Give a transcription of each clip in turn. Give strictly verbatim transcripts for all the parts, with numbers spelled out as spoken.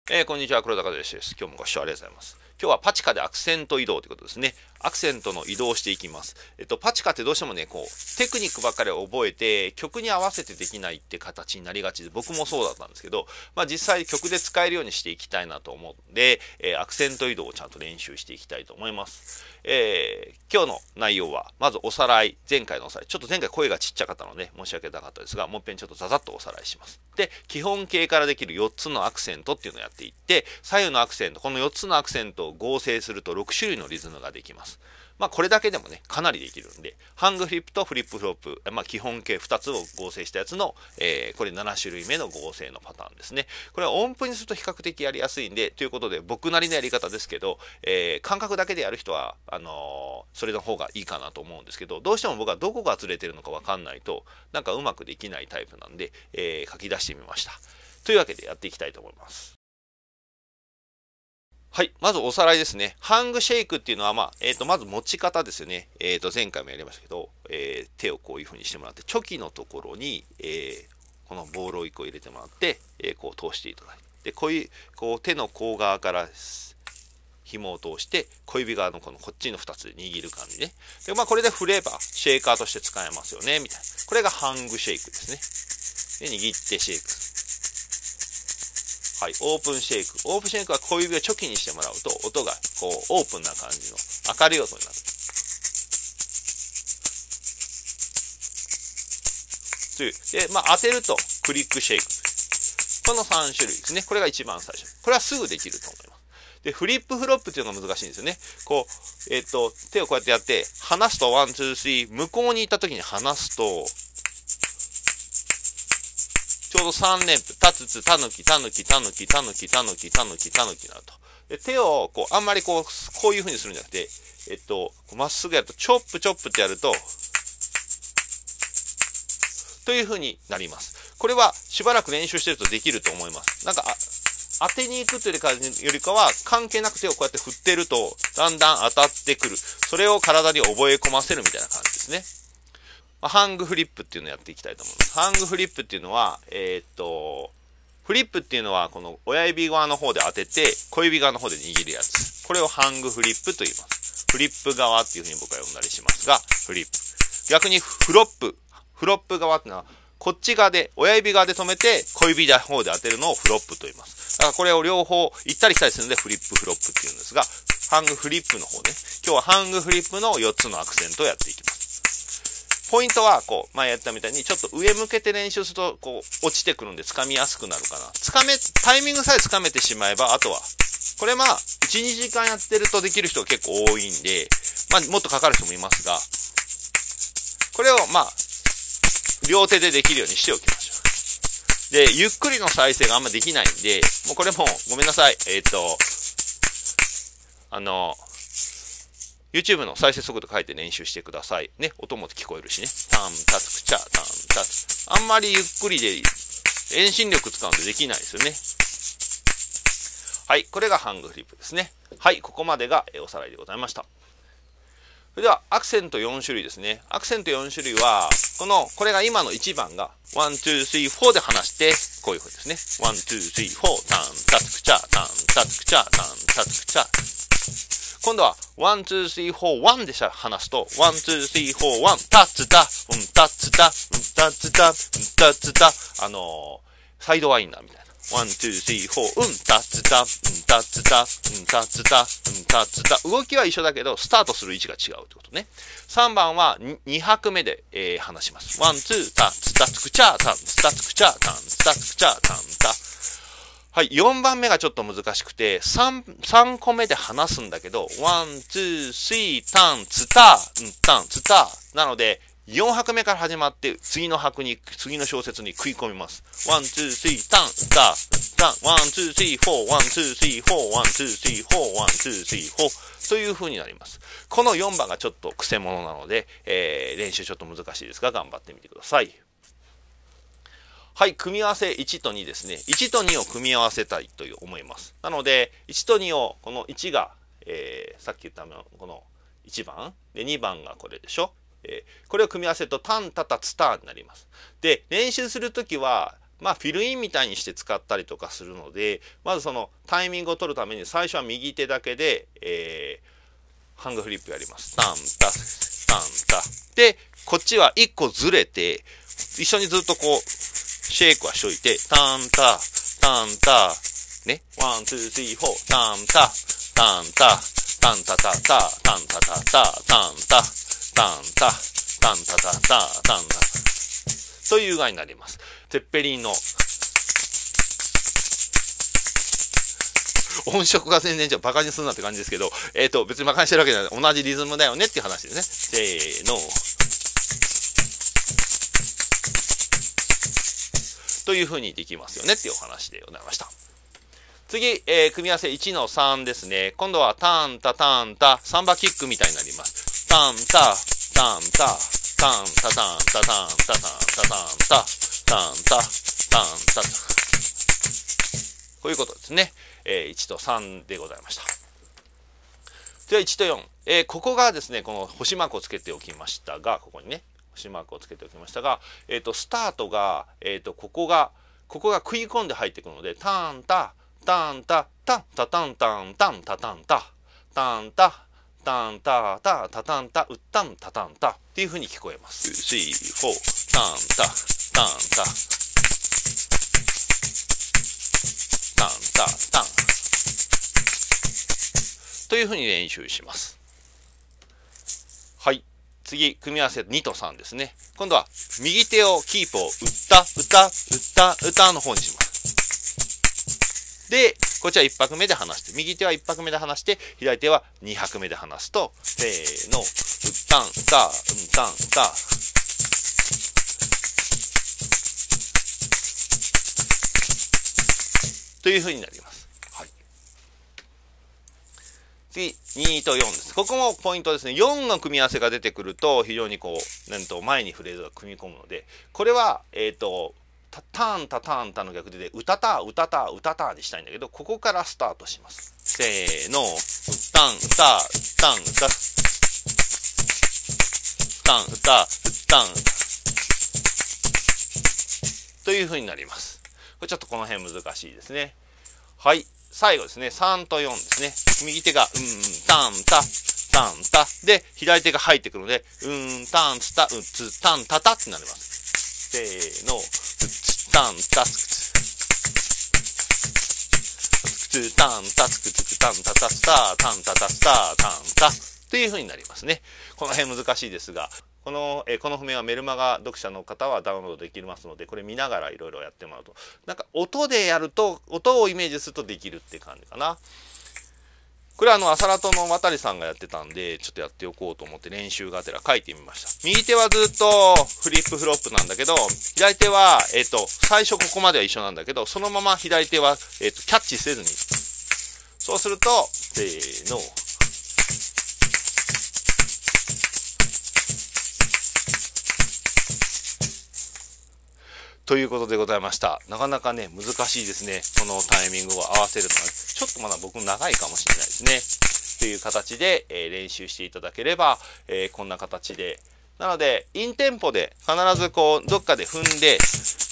えー、こんにちは、黒田和義です。今日もご視聴ありがとうございます。今日はパチカでアクセント移動ということですね。アクセントの移動をしていきます。えっと、パチカってどうしてもね、こう、テクニックばっかり覚えて、曲に合わせてできないって形になりがちで、僕もそうだったんですけど、まあ実際曲で使えるようにしていきたいなと思うんで、えー、アクセント移動をちゃんと練習していきたいと思います。えー、今日の内容は、まずおさらい、前回のおさらい。ちょっと前回声がちっちゃかったので、申し訳なかったですが、もう一遍ちょっとザザッとおさらいします。で、基本形からできるよっつのアクセントっていうのをやっていって、左右のアクセント、このよっつのアクセントを合成するとろくしゅるいのリズムができます。まあこれだけでもね、かなりできるんで、ハングフリップとフリップフロップ、まあ基本形ふたつを合成したやつの、えー、これななしゅるいめの合成のパターンですね。これは音符にすると比較的やりやすいんで、ということで僕なりのやり方ですけど、えー、感覚だけでやる人は、あのー、それの方がいいかなと思うんですけど、どうしても僕はどこがずれてるのかわかんないと、なんかうまくできないタイプなんで、えー、書き出してみました。というわけでやっていきたいと思います。はい。まずおさらいですね。ハングシェイクっていうのは、まあ、えっと、まず持ち方ですよね。えっと、前回もやりましたけど、えー、手をこういう風にしてもらって、チョキのところに、えー、このボールをいっこ入れてもらって、えー、こう通していただいて、で、こういう、こう手の甲側から紐を通して、小指側のこのこっちのふたつで握る感じね。で、まあ、これで振れば、シェイカーとして使えますよね、みたいな。これがハングシェイクですね。で、握ってシェイク。はい、オープンシェイク。オープンシェイクは小指をチョキにしてもらうと、音がこうオープンな感じの明るい音になる。という。で、まあ当てるとクリックシェイク。このさんしゅるいですね。これが一番最初。これはすぐできると思います。で、フリップフロップっていうのが難しいんですよね。こう、えっと、手をこうやってやって、離すとワン、ツー、スリー、向こうに行った時に離すと、ちょうどさんれんぷ、たつつ、たぬき、たぬき、たぬき、たぬき、たぬき、たぬき、たぬきになると。で、手を、こう、あんまりこう、こういう風にするんじゃなくて、えっと、まっすぐやると、チョップチョップってやると、という風になります。これは、しばらく練習してるとできると思います。なんか、当てに行くというよりかは、関係なく手をこうやって振ってると、だんだん当たってくる。それを体に覚え込ませるみたいな感じですね。ハングフリップっていうのをやっていきたいと思います。ハングフリップっていうのは、えー、っと、フリップっていうのは、この親指側の方で当てて、小指側の方で握るやつ。これをハングフリップと言います。フリップ側っていうふうに僕は呼んだりしますが、フリップ。逆にフロップ。フロップ側っていうのは、こっち側で、親指側で止めて、小指の方で当てるのをフロップと言います。だからこれを両方行ったり来たりするので、フリップフロップっていうんですが、ハングフリップの方ね。今日はハングフリップのよっつのアクセントをやっていきます。ポイントは、こう、前やったみたいに、ちょっと上向けて練習すると、こう、落ちてくるんで掴みやすくなるかな。掴め、タイミングさえ掴めてしまえば、あとは、これまあ、いち、にじかんやってるとできる人が結構多いんで、まあ、もっとかかる人もいますが、これを、まあ、両手でできるようにしておきましょう。で、ゆっくりの再生があんまできないんで、もうこれも、ごめんなさい。えっと、あの、YouTube の再生速度書いて練習してください。ね、音も聞こえるしね。タン、タツ、クチャ、タン、タツ。あんまりゆっくりで遠心力使うんでできないですよね。はい、これがハングフリップですね。はい、ここまでがおさらいでございました。それでは、アクセントよんしゅるいですね。アクセントよんしゅるいは、この、これが今のいちばんが、ワン、ツー、スリー、フォーで離して、こういう風ですね。ワン、ツー、スリー、フォー、タン、タツ、クチャ、タン、タツ、クチャ、タン、タツ、クチャ。今度は、ワン、ツー、スリー、フォー、ワンで話すと、ワン、ツー、スリー、フォー、ワン、タツタ、うん、タツタ、うん、タツタ、うん、タツタ、あのー、サイドワインダーみたいな。ワン、ツー、スリー、フォー、うん、タツタ、うん、タツタ、うん、タツタ、うん、タツタ。動きは一緒だけど、スタートする位置が違うってことね。さんばんはにはくめで、えー、話します。ワン、ツー、タツタツクチャータン、ツタツクチャータン、ツタツクチャータン、タ。はい、よんばんめがちょっと難しくて、3、3個目で話すんだけど、ワン、ツー、スリー、タン、ツタ、ん、タン、ツタ。なので、よんはくめから始まって、次の拍に、次の小節に食い込みます。ワン、ツー、スリー、タン、タ、タン、ワン、ツー、スリー、フォー、ワン、ツー、スリー、フォー、ワン、ツー、スリー、フォー、ワン、ツー、スリー、フォー。という風になります。このよんばんがちょっと癖者なので、えー、練習ちょっと難しいですが、頑張ってみてください。はい、組み合わせいちとにですね。いちとにを組み合わせたいと思います。なので、いちとにを、このいちが、えー、さっき言ったこのいちばん、でにばんがこれでしょ。えー、これを組み合わせると、タン、タタ、ツタになります。で、練習するときは、 まあフィルインみたいにして使ったりとかするので、まずそのタイミングを取るために最初は右手だけで、えー、ハングフリップやります。タンタタンタで、こっちはいっこずれて一緒にずっとこうシェイクはしといて、タンタタンタね、ワンツースリーフォータンタタンタタンタタタタンタタタタンタタンタタンタタタタンタという具合になります。テッペリンの音色が全然じゃバカにするなって感じですけど、えっと別にバカにしてるわけじゃない、同じリズムだよねっていう話ですね。せーの。というふうにできますよねっていうお話でございました。次、えー、組み合わせいちのさんですね。今度はタンタタンタ、サンバキックみたいになります。タンタ、タンタ、タンタタンタタンタタンタタンタ、タンタ、タンタ。こういうことですね。えー、いちとさんでございました。ではいちとよん。えー、ここがですね、この星マークをつけておきましたが、ここにね、星マークをつけておきましたが、えっと、スタートが、えっと、ここが、ここが食い込んで入ってくるので、タンタ、タンタタンタタンタンタンタタンタタンタタンタタタタンタウッタンタタンタっていうふうに聞こえます。スリー、フォー、タンタタンタタンタタンというふうに練習します。はい。次、組み合わせにとさんですね。今度は右手をキープをウッタウタウッタウタの方にします。で、こっちはいっ拍目で離して、右手はいっ拍目で離して、左手はに拍目で離すと、せーの、うったん、た、うんたん、た。という風になります。はい。次、にとよんです。ここもポイントですね。よんの組み合わせが出てくると、非常にこう、なんと前にフレーズが組み込むので、これは、えっと、タタンタタンタの逆でうたたうたたうたたにしたいんだけど、ここからスタートします。せーの、うたんうたうたんうたうたんうたうたんという風になります。これちょっとこの辺難しいですね。はい、最後ですね、さんとよんですね。右手がうんたんたたんたで、左手が入ってくるので、うんたんつたうつたんたたってなります。せーの、タンタツクツツタンタツクツクタンタタツタタンタタツタタンタという風になりますね。この辺難しいですが、このえこの譜面はメルマガ読者の方はダウンロードできますので、これ見ながらいろいろやってもらうと、なんか音でやると、音をイメージするとできるって感じかな。これはあの、アサラトの渡さんがやってたんで、ちょっとやっておこうと思って練習がてら書いてみました。右手はずっとフリップフロップなんだけど、左手は、えっと、最初ここまでは一緒なんだけど、そのまま左手は、えっと、キャッチせずに。そうすると、せーの。ということでございました。なかなかね、難しいですね。このタイミングを合わせるのが、ちょっとまだ僕長いかもしれないですね。という形で、えー、練習していただければ、えー、こんな形で。なので、インテンポで必ずこう、どっかで踏んで、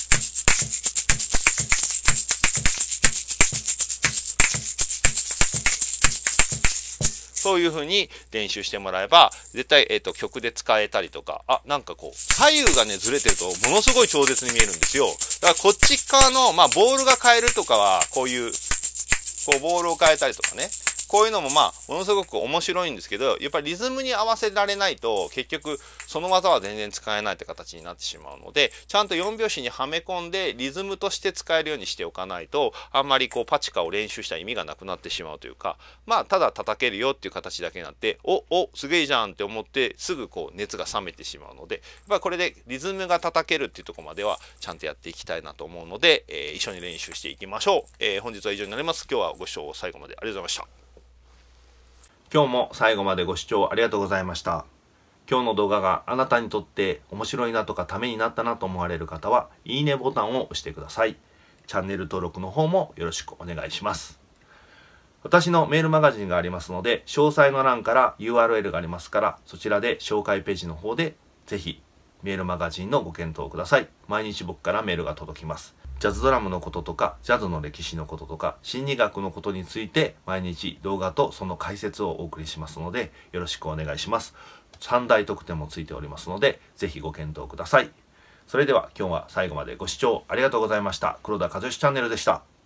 そういう風に練習してもらえば、絶対、えっと、曲で使えたりとか、あ、なんかこう、左右がね、ずれてると、ものすごい超絶に見えるんですよ。だからこっち側の、まあ、ボールが変えるとかは、こういう、こう、ボールを変えたりとかね。こういうのもまあ、ものすごく面白いんですけど、やっぱりリズムに合わせられないと、結局、その技は全然使えないって形になってしまうので、ちゃんとよん拍子にはめ込んで、リズムとして使えるようにしておかないと、あんまりこう、パチカを練習した意味がなくなってしまうというか、まあ、ただ叩けるよっていう形だけになって、お、お、すげえじゃんって思って、すぐこう、熱が冷めてしまうので、やっぱこれでリズムが叩けるっていうところまでは、ちゃんとやっていきたいなと思うので、えー、一緒に練習していきましょう。えー、本日は以上になります。今日はご視聴最後までありがとうございました。今日も最後までご視聴ありがとうございました。今日の動画があなたにとって面白いなとかためになったなと思われる方は、いいねボタンを押してください。チャンネル登録の方もよろしくお願いします。私のメールマガジンがありますので、詳細の欄から ユーアールエル がありますから、そちらで紹介ページの方でぜひメールマガジンのご検討ください。毎日僕からメールが届きます。 ジャズドラムのこととか、ジャズの歴史のこととか、心理学のことについて毎日動画とその解説をお送りしますので、よろしくお願いします。さん大特典もついておりますので、ぜひご検討ください。それでは今日は最後までご視聴ありがとうございました。黒田和義チャンネルでした。